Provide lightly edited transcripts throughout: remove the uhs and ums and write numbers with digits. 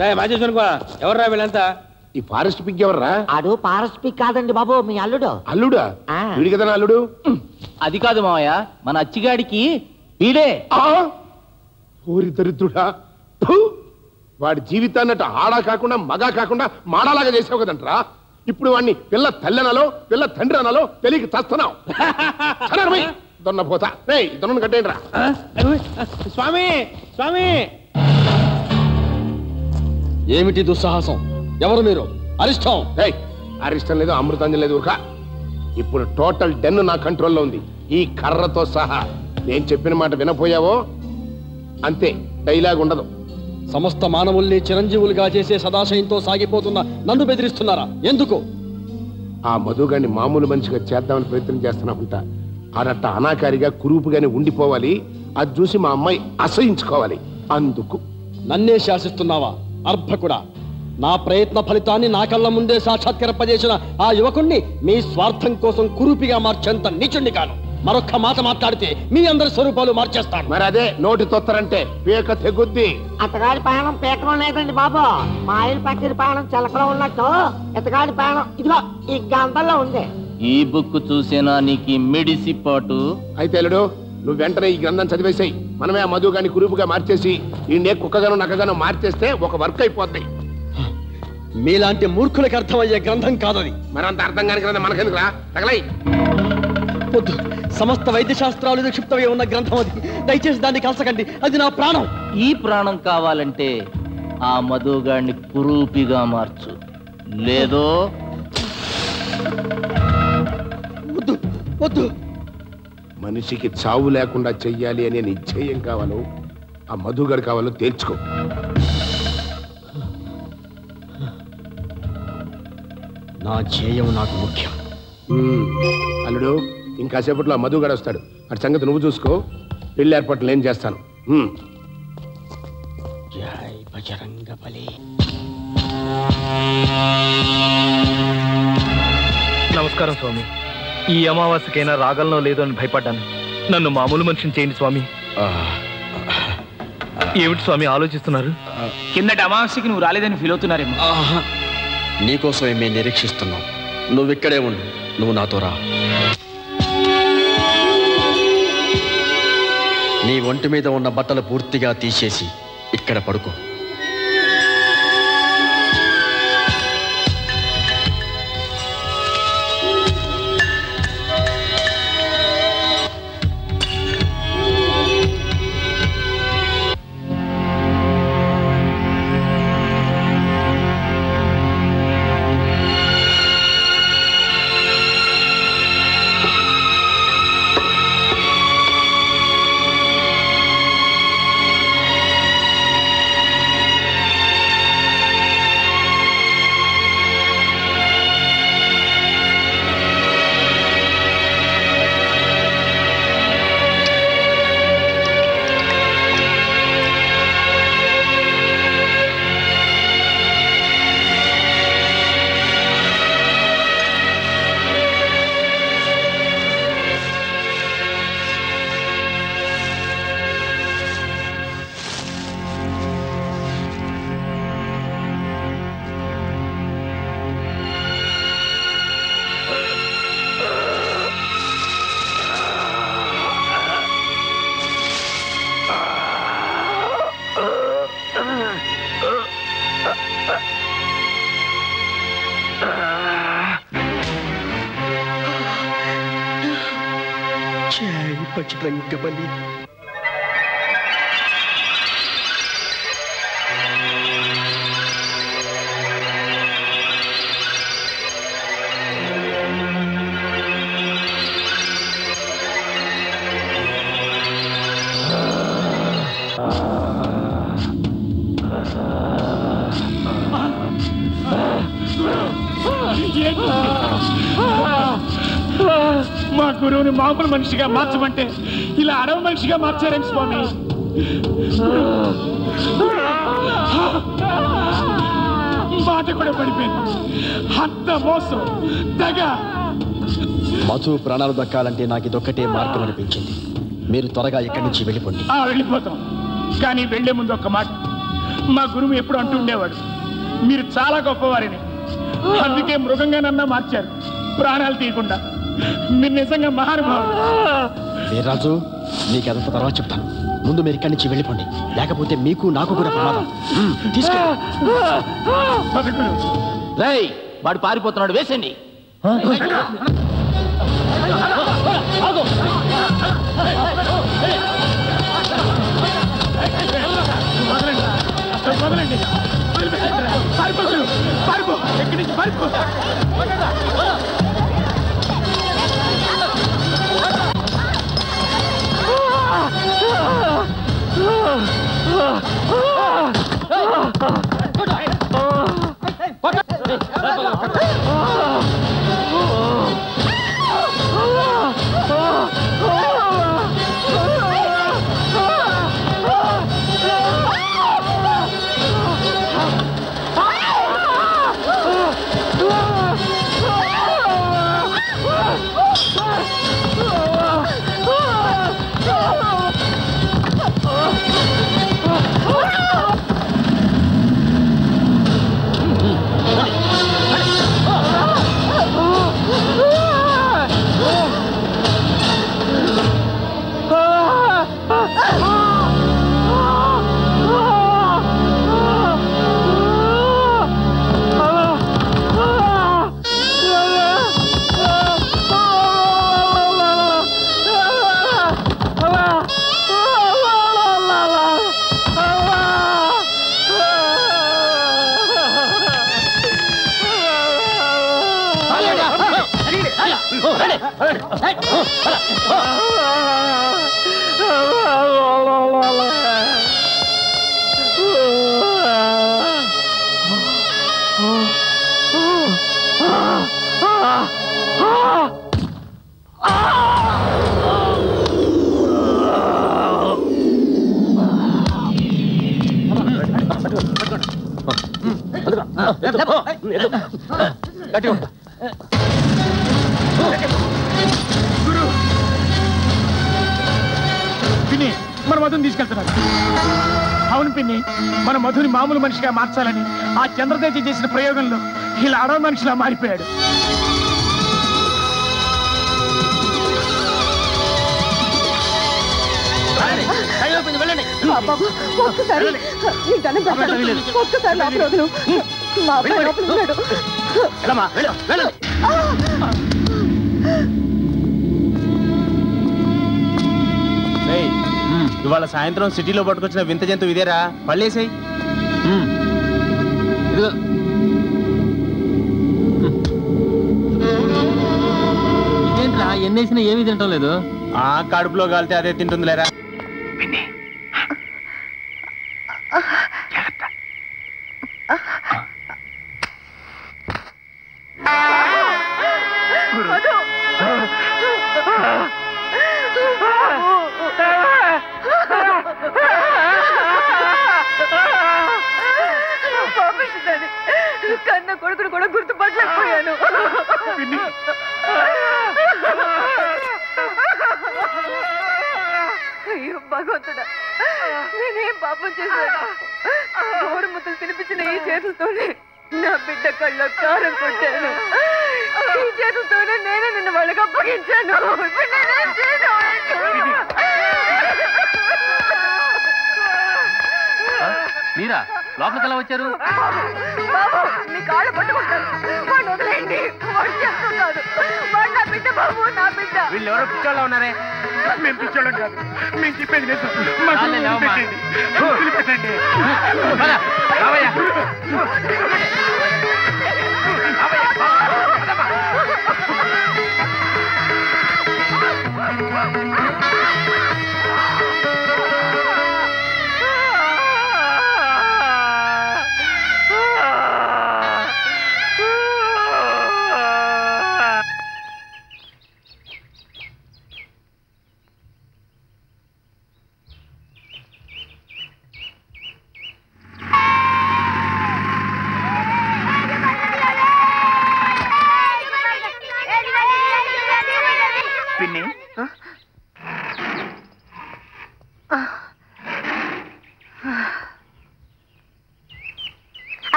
ఎవర్రా వీళ్ళంతా? ఈ ఫారెస్ట్ పిక్ ఎవర్రా? అడు ఫారెస్ట్ పిక్ కాదండి బాబు, మీ అల్లుడు. అల్లుడా? వీడి కదా అల్లుడు. అది కాదు మావయ్య, మన అచ్చిగాడికి వీడే. ఊరి దరిద్రుడా, వాడి జీవితాన్నట్టు ఆడా కాకుండా మగా కాకుండా మాడాలాగా చేసావు కదంట్రా. ఇప్పుడు వాడిని పిల్ల తల్లెనాలో పిల్ల తండ్రి అనాలో తెలియక చస్తున్నావు. దొన్నపోతా దొన్న కట్టేయండి రా. స్వామి స్వామి, ఏమిటి దుస్సాహసం? ఎవరు మీరు? అరిష్టం. అరిష్టం లేదు, అమృతాంజం లేదు. ఊరుక. ఇప్పుడు టోటల్ డెన్ నా కంట్రోల్లో ఉంది, ఈ కర్రతో సహా. నేను చెప్పిన మాట వినపోయావో అంతే, డైలాగ్ ఉండదు. సమస్త మానవుల్ని చిరంజీవులుగా చేసే సదాశయంతో సాగిపోతున్న నన్ను బెదిరిస్తున్నారా? ఎందుకు? ఆ మధుగాన్ని మామూలు మనిషిగా చేద్దామని ప్రయత్నం చేస్తున్నా ఉంటా. ఆడట్ట అనాకారిగా కురూపుగానే ఉండిపోవాలి. అది చూసి మా అమ్మాయి అసహించుకోవాలి. అందుకు నన్నే శాసిస్తున్నావా? అర్భకుడా! నా ప్రయత్న ఫలితాన్ని నా కళ్ళ ముందే సాక్షాత్కరింపజేసిన ఆ యువకుణ్ణి మీ స్వార్థం కోసం కురూపిగా మార్చేంత నీచుండి కాను. మరొక్క మాట మాట్లాడితే మీ అందరి స్వరూపాలు మార్చేస్తాను. మరి అదే నోటి తొత్తరంటే పీక తెగుద్ది. అతగాడి ప్రాణం పీకలో లేదండి బాబు, మాయలు పక్కిరి ప్రాణం చిలకలో ఉన్నట్టు ఇతగాడి ప్రాణం ఇదిగో ఈ గంటల్లో ఉంది. ఈ బుక్ చూసేనా నీకు మెడిసిపాటు? అయితే అల్లుడు, నువ్వు వెంటనే ఈ గ్రంథం చదివేసాయి. మనమే ఆ మధుగాని కురూపుగా మార్చేసి ఈ నే కుక్కగాను నక్కగాను మార్చేస్తే ఒక వర్క్ అయిపోద్ది. మీలాంటి మూర్ఖులకు అర్థమయ్యే గ్రంథం కాదది. మరంత అర్థం కాని గ్రంథం మనకెందుకురా? తగలై. వద్దు, సమస్త వైద్య శాస్త్రాలు నిక్షిప్తమై ఉన్న గ్రంథం అది. దయచేసి దాన్ని కలసకండి, అది నా ప్రాణం. ఈ ప్రాణం కావాలంటే ఆ మధుగాడిని కురూపిగా మార్చు, లేదో వద్దు వద్దు. మనిషికి చావు లేకుండా చెయ్యాలి అనే నిశ్చయం కావాలో ఆ మధుగాడు కావాలో తేల్చుకో. నా ధ్యేయం నాకు ముఖ్యం. అల్లుడు, ఇంకాసేపట్లో ఆ మధుగాడు వస్తాడు. అటు సంగతి నువ్వు చూసుకో. పెళ్లి ఏర్పాట్లు నేను చేస్తాను. జై బజరంగబలి. నమస్కారం స్వామి. ఈ అమావాస్యకైనా రాగలనో లేదో అని భయపడ్డాను. నన్ను మామూలు మనిషిని చేయండి స్వామి. ఏమిటి స్వామి ఆలోచిస్తున్నారు? కిందటి అమావాస్యకి నువ్వు రాలేదని ఫీల్ అవుతున్నారేమో. నీకోసమే మేము నిరీక్షిస్తున్నాం. నువ్వు ఇక్కడే ఉండు, నువ్వు నాతో రా. నీ ఒంటి మీద ఉన్న బట్టలు పూర్తిగా తీసేసి ఇక్కడ పడుకో. జై బజరంగబలి. మా గురువుని మామూలు మనిషిగా మార్చమంటే ఇలా అడవ మనిషిగా మార్చారేం స్వామి? మాట కూడా పడిపోయింది. అంత మోసం, దగ. మధు ప్రాణాలు దక్కాలంటే నాకు ఇదొక్కటే మార్గం అనిపించింది. మీరు త్వరగా ఇక్కడి నుంచి వెళ్ళిపోండి. వెళ్ళిపోతాం, కానీ వెళ్లే ముందు ఒక్క మాట. మా గురువు ఎప్పుడు అంటుండేవాడు, మీరు చాలా గొప్పవారిని, అందుకే మృగంగా నన్న మార్చారు, ప్రాణాలు తీయకుండా. మీరు నిజంగా మహానుభావులు. రాజు, నీకు అదంత తర్వాత చెప్తాను. ముందు మీరు ఇక్కడి నుంచి వెళ్ళిపోండి, లేకపోతే మీకు నాకు కూడా ప్రమాదం. రేయ్, వాడు పారిపోతున్నాడు, వేసండి. వదలండి, పారిపో, ఎక్కడి నుంచి పారిపో. పిన్ని, మన మధుని తీసుకెళ్తున్నారు. అవును పిన్ని, మన మధుని మామూలు మనిషిగా మార్చాలని ఆ చంద్రదేశ చేసిన ప్రయోగంలో ఇలా అడవి మనిషిలా మారిపోయాడు. ఇవాళ సాయంత్రం సిటీలో పట్టుకొచ్చిన వింత జంతువు ఇదేరా, పళ్ళేసాయి. ఇదేంట్రా, ఎన్నేసినా ఏమీ తింటం లేదు. కడుపులో కాలితే అదే తింటుందిలేరా. కన్న కొడుకును కూడా గుర్తుపట్టలేకపోయాను. అయ్యో భగవంతుడా, నేనేం పాపం చేశాను? గోరుముద్దలు తినిపించిన ఈ చేతులతోనే నా బిడ్డ కళ్ళ కారం కొట్టాను. ఈ చేతులతోనే నేనే నిన్ను వాళ్ళకి అప్పగించాను. మీరా లోపలికి ఎలా వచ్చారు? బాబు, మీ కాళ్ళు పట్టుకుంటాను, వాడిని వదిలేయండి. వాడు చేస్తాం కాదు, వాడు నా బిడ్డ బాబు, నా బిడ్డ. వీళ్ళు ఎవరో పిచ్చోళ్ళ ఉన్నారే. మేము పిచ్చోళ్ళం కాదు, మేము చెప్పేది లేదు.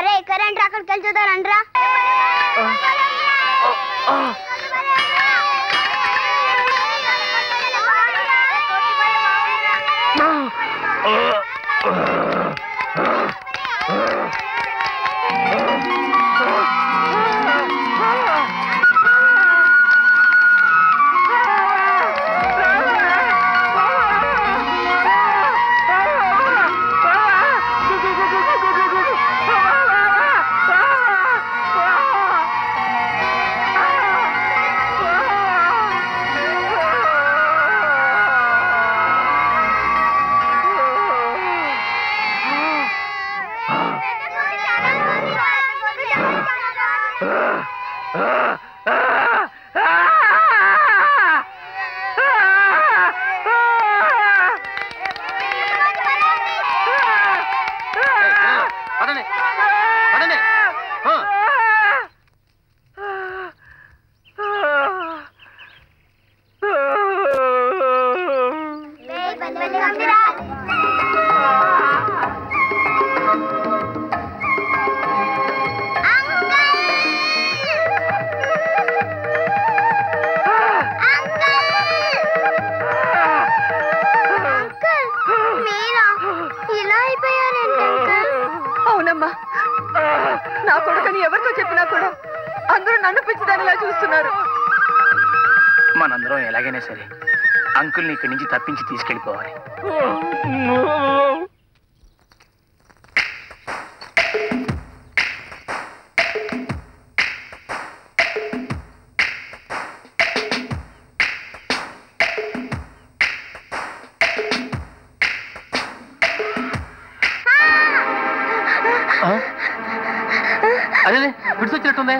ఒరే కరెంట్ అక్కడికి వెళ్ళి చూద్దారంట్రా. నా కొడుకని ఎవరితో చెప్పినా కూడా అందరూ నన్ను పిచ్చిదానిలా చూస్తున్నారు. మనందరం ఎలాగైనా సరే అంకుల్ని ఇక్కడి నుంచి తప్పించి తీసుకెళ్ళిపోవాలి. అదే విడిసొచ్చినట్టుందే.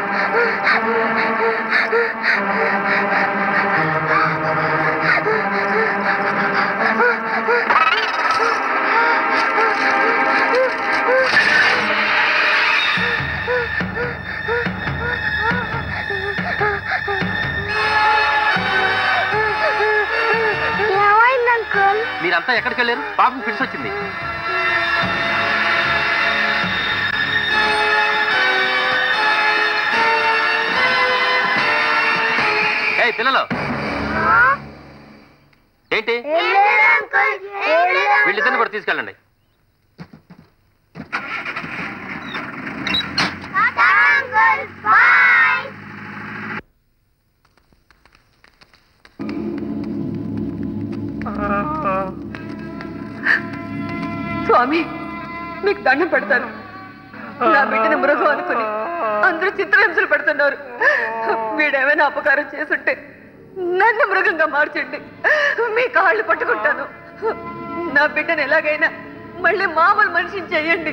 మీరంతా ఎక్కడికి వెళ్ళారు? పాపం పిడిసొచ్చింది. పిల్లలు ఏంటి వీళ్ళిద్దరిని కూడా తీసుకెళ్ళండి. స్వామి మీకు దండం పెడతాను. నా బిడ్డను మృగం అనుకుని అందరూ చిత్రహింసలు పెడుతున్నారు. వీడేమైనా అపకారం చేసుంటే నన్ను మృగంగా మార్చండి. మీ కాళ్ళు పట్టుకుంటాను. నా బిడ్డను ఎలాగైనా మళ్ళీ మామూలు మనిషిని చెయ్యండి.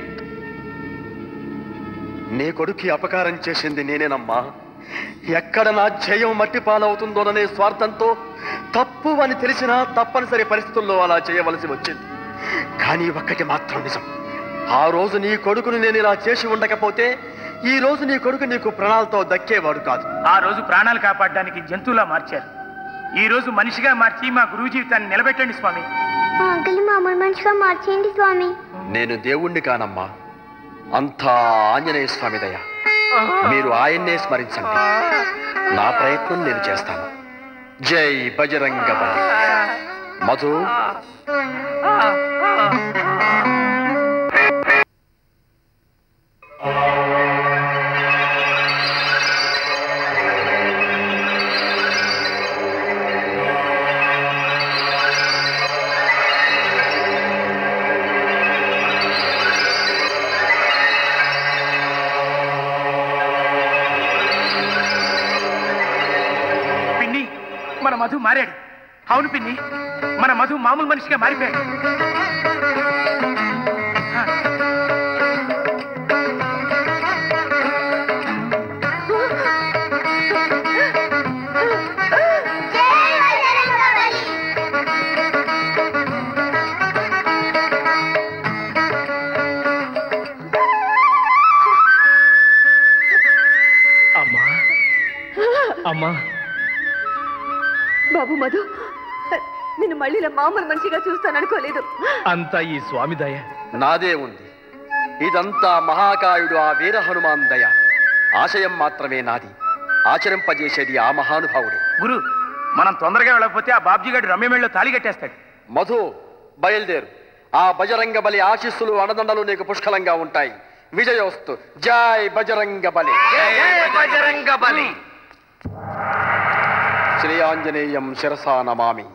నీ కొడుకు అపకారం చేసింది నేనేనమ్మా. ఎక్కడ నా జయం మట్టి పాలవుతుందోననే స్వార్థంతో తప్పు అని తెలిసినా తప్పనిసరి పరిస్థితుల్లో అలా చేయవలసి వచ్చింది. కానీ ఒక్కటి మాత్రం నిజం, ఆ రోజు నీ కొడుకును నేను ఇలా చేసి ఉండకపోతే ఈ రోజు నీ కొడుకు నీకు ప్రాణాలతో దక్కేవాడు కాదు. ఆ రోజు ప్రాణాలు కాపాడడానికి జంతువులా మార్చారు. ఈ రోజు మనిషిగా మార్చి మా గురువు జీవితాన్ని నిలబెట్టండి స్వామి. మామూలు మనిషిగా మార్చేయండి స్వామి. నేను దేవుణ్ణి కానమ్మా, అంతా ఆంజనేయ స్వామి దయ. మీరు ఆయన్నే స్మరించండి. నా ప్రయత్నం నేను చేస్తాను. జై బజరంగ బలి. మధు మన మధు మారాడు. అవును పిన్ని, మన మధు మామూలు మనిషిగా మారిపోయాడు. అమ్మా అమ్మా. బాబు మధు, నిన్ను మళ్ళీ మామూలు మనిషిగా చూస్తాను అనుకోలేదు. అంతా ఈ స్వామి దయ. నాదే ఉంది. ఇదంతా మహాకాయుడు ఆ వీర హనుమాన్ దయ. ఆశయం మాత్రమే నాది, ఆచరింపజేసేది ఆ మహానుభావుడే. గురు, మనం తొందరగా వెళ్ళకపోతే ఆ బాబ్జీ గారి రమ్యమేళ్ళలో తాళి కట్టేస్తాడు. మధు, బయలుదేరు. ఆ బజరంగ బలి ఆశీస్సులు అండదండలు నీకు పుష్కలంగా ఉంటాయి. విజయోస్తు. జై బజరంగ బలి. బజరంగ బలి. శ్రీ ఆంజనేయం శిరసా నమామి.